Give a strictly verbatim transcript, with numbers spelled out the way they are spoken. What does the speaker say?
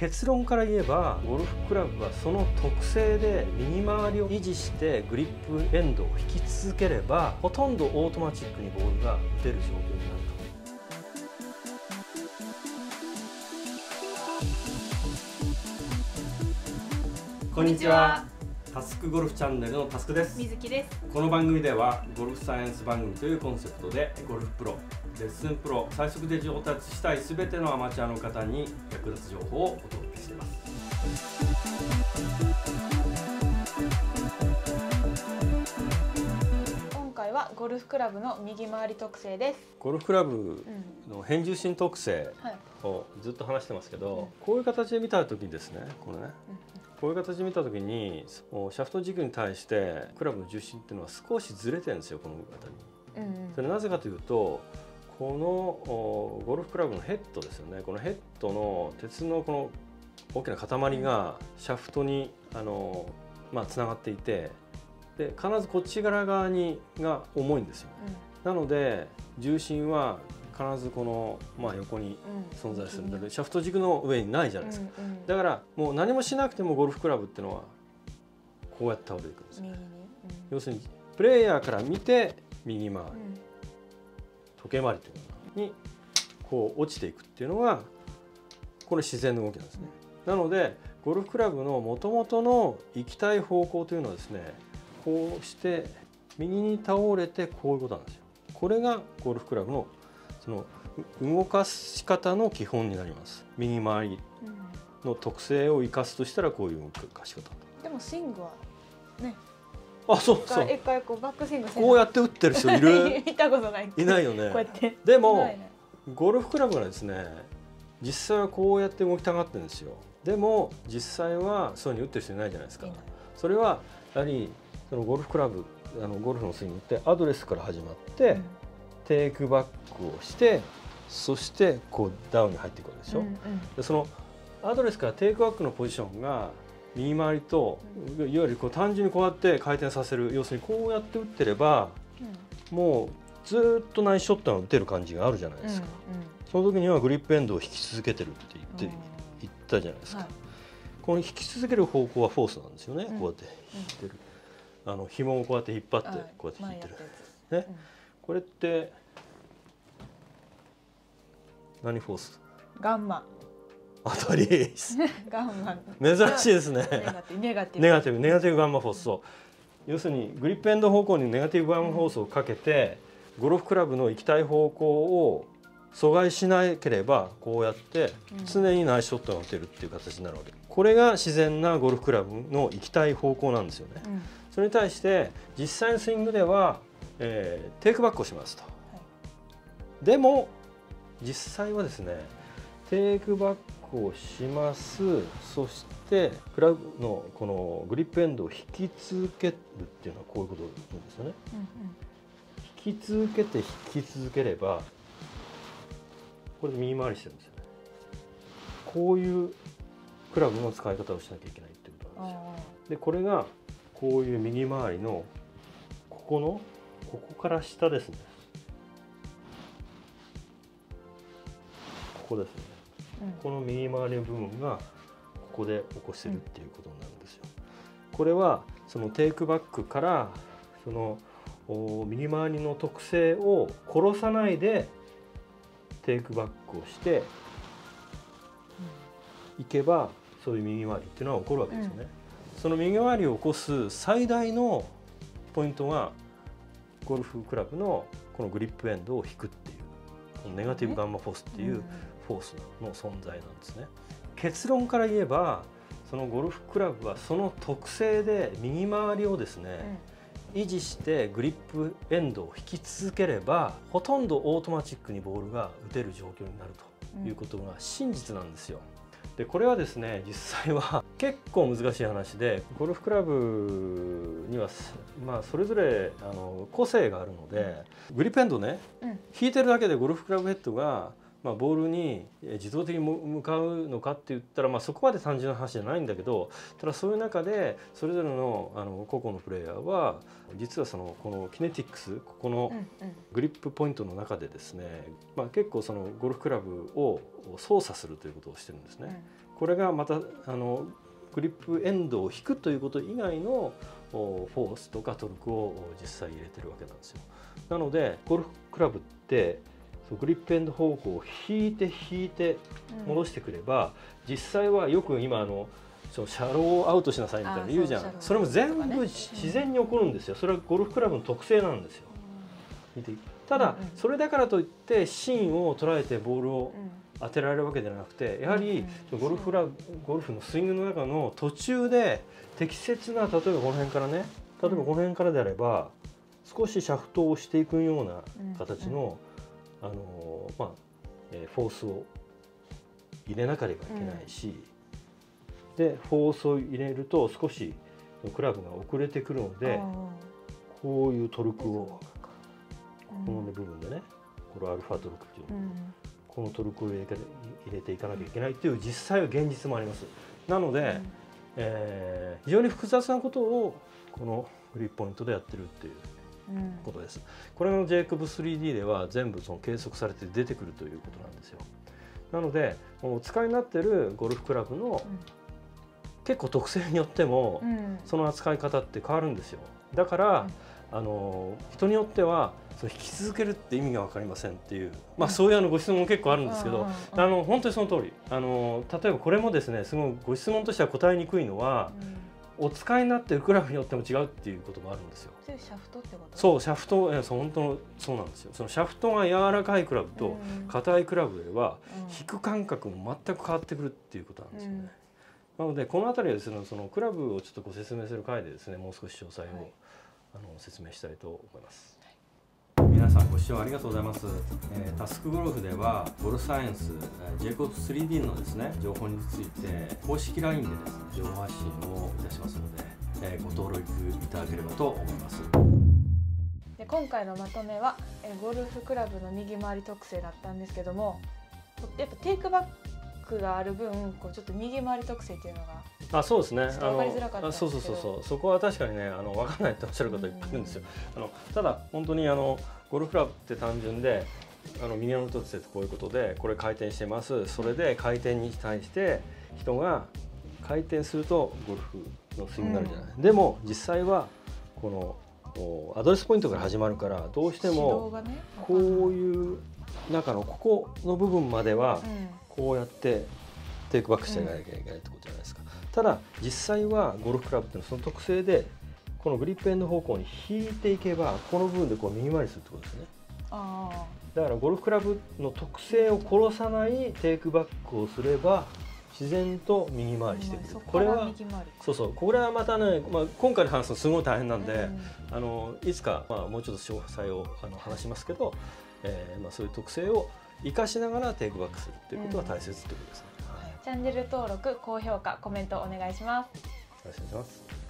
結論から言えばゴルフクラブはその特性で右回りを維持してグリップエンドを引き続ければほとんどオートマチックにボールが打てる状況になると。こんにちは。タスクゴルフチャンネルのタスクです。 水木です。 この番組ではゴルフサイエンス番組というコンセプトでゴルフプロ、レッスンプロ、最速で上達したいすべてのアマチュアの方に役立つ情報をお届けしています。 今回はゴルフクラブの右回り特性です。 ゴルフクラブの変重心特性をずっと話してますけど、うん、こういう形で見たときにですね、このね、うん、こういう形で見たときにシャフト軸に対してクラブの重心っていうのは少しずれてるんですよ、この方に。うんうん、それなぜかというと、このゴルフクラブのヘッドですよね。このヘッドの鉄のこの大きな塊がシャフトにあの、まあ、つながっていて、で必ずこっち側にが重いんですよ。うん、なので重心は必ずこの、まあ、横に存在するので、うん、シャフト軸の上にないじゃないですか。うんうん、だからもう何もしなくてもゴルフクラブっていうのはこうやって倒れていくんですよ。うん、要するにプレイヤーから見て右回り、うん、時計回りというのにこう落ちていくっていうのがこれ自然の動きなんですね。うん、なのでゴルフクラブのもともとの行きたい方向というのはですね、こうして右に倒れてこういうことなんですよ。これがゴルフクラブのその動かし方の基本になります。右回りの特性を生かすとしたらこういう動かし方。 でもスイングはね。 あ、そうそう。 一回こうバックスイングこうやって打ってる人いる？ 見たことない。 いないよね。 こうやって。 でもゴルフクラブがですね、実際はこうやって動きたがってるんですよ。でも実際はそういうふうに打ってる人いないじゃないですか。それはやはりそのゴルフクラブ、あのゴルフのスイングってアドレスから始まって、うん、テイクバックをして、そしてこうダウンに入っていくわけでしょ。うんうん、でそのアドレスからテイクバックのポジションが右回りと、うん、いわゆるこう単純にこうやって回転させる、要するにこうやって打ってれば、うん、もうずっとナイスショットが打てる感じがあるじゃないですか。うんうん、その時にはグリップエンドを引き続けてるって言って、うん、言ったじゃないですか。はい、この引き続ける方向はフォースなんですよね。うん、こうやって引いてる、うん、あの紐をこうやって引っ張ってこうやって引いてる、ね。うん、これって何フォース？ ガンマ。 当たり。 ガンマ。 珍しいですね。 ネガティブ。 ネガティブ、ネガティブガンマフォース。そう。要するにグリップエンド方向にネガティブガンマフォースをかけて、うん、ゴルフクラブの行きたい方向を阻害しなければこうやって常にナイスショットが打てるっていう形になるわけ。これが自然なゴルフクラブの行きたい方向なんですよね。うん、それに対して実際のスイングでは、えー、テイクバックをしますと。はい、でも実際はですね、テイクバックをします。そしてクラブのこのグリップエンドを引き続けるっていうのはこういうことなんですよね。うんうん、引き続けて引き続ければこれで右回りしてるんですよね。こういうクラブの使い方をしなきゃいけないってことなんですよ。でこれがこういう右回りのここのここから下ですね。ここですね。うん、この右回りの部分がここで起こしてるっていうことになるんですよ。うん、これはそのテイクバックからその右回りの特性を殺さないでテイクバックをしていけば、そういう右回りっていうのは起こるわけですよね。うん、その右回りを起こす最大のポイントがゴルフクラブのこのグリップエンドを引くっていうこのネガティブガンマフォースっていうフォースの存在なんですね。結論から言えばそのゴルフクラブはその特性で右回りをですね、うん、維持してグリップエンドを引き続ければほとんどオートマチックにボールが打てる状況になるということが真実なんですよ。でこれはですね、実際は結構難しい話で、ゴルフクラブには、まあ、それぞれあの個性があるので、グリップエンドね、うん、引いてるだけでゴルフクラブヘッドがまあ、ボールに自動的に向かうのかって言ったら、まあ、そこまで単純な話じゃないんだけど、ただそういう中でそれぞれのあの個々のプレイヤーは実はそのこのキネティックス、ここのグリップポイントの中でですね、まあ、結構そのゴルフクラブを操作するということをしてるんですね。 これがまたあのグリップエンドを引くということ以外のフォースとかトルクを実際入れてるわけなんですよ。なのでゴルフクラブってグリップエンド方向を引いて引いて戻してくれば、うん、実際はよく今あのそうシャローアウトしなさいみたいな言うじゃん。 そ, それも全部自然に起こるんですよ。それはゴルフクラブの特性なんですよ。見てただそれだからといって芯を捉えてボールを当てられるわけではなくて、やはりゴルフラゴルフのスイングの中の途中で適切な、例えばこの辺からね、例えばこの辺からであれば少しシャフトをしていくような形のあのまあフォースを入れなければいけないし、でフォースを入れると少しクラブが遅れてくるので、こういうトルクをこの部分でね、これアルファトルクっていうの、このトルクを入れ入れていかなきゃいけないっていう実際は現実もあります。なので、うん、えー、非常に複雑なことをこのグリップポイントでやってるっていうことです。うん、これの ジェイコブスリーディー では全部その計測されて出てくるということなんですよ。なのでお使いになってるゴルフクラブの、うん、結構特性によっても、うん、その扱い方って変わるんですよ。だから、うん、あの人によってはその引き続けるって意味が分かりませんっていう、まあ、そういうあのご質問も結構あるんですけど、あの本当にその通り、あの例えばこれもですね、すごいご質問としては答えにくいのは、うん、お使いになっているクラブによっても違うっていうこともあるんですよ。 シャフトってこと？ そう、シャフト、そう本当のそうなんですよ。そのシャフトが柔らかいクラブと硬いクラブでは、うん、引く感覚も全く変わってくるっていうことなんですよね。うん、なのでこの辺りはですね、そのクラブをちょっとご説明する回でですね、もう少し詳細を、はい、あの説明したいと思います。皆さんご視聴ありがとうございます。えー、タスクゴルフではゴルフサイエンス ジェイコブスリーディー のですね情報について公式 ライン でですね情報発信をいたしますので、えー、ご登録いただければと思います。 で今回のまとめは、えー、ゴルフクラブの右回り特性だったんですけども、やっぱテイクバックがある分こうちょっと右回り特性っていうのがあ、そうですね。 分かりづらかったんですけど、 そうそうそうそう、そこは確かにね、あの分かんないっておっしゃる方いっぱいいるんですよ。あのただ本当にあのゴルフクラブって単純で、あの右回り特性ってこういうことで、これ回転してます。それで回転に対して人が回転するとゴルフのスイングになるじゃない。うん、でも実際はこのアドレスポイントから始まるから、どうしてもこういう中のここの部分まではこうやってテイクバックしていかなきゃいけないってことじゃないですか。ただ実際はゴルフクラブっていうのはその特性で、このグリップエンド方向に引いていけばこの部分でこう右回りするってことですね。あだからゴルフクラブの特性を殺さないテイクバックをすれば自然と右回りしてくる。これはそうそう、これはまたね、まあ、今回の話すのすごい大変なんで、うん、あのいつか、まあ、もうちょっと詳細をあの話しますけど、えーまあ、そういう特性を生かしながらテイクバックするっていうことが大切ってことですね。 チャンネル登録、高評価、コメントお願いします。 お願いします。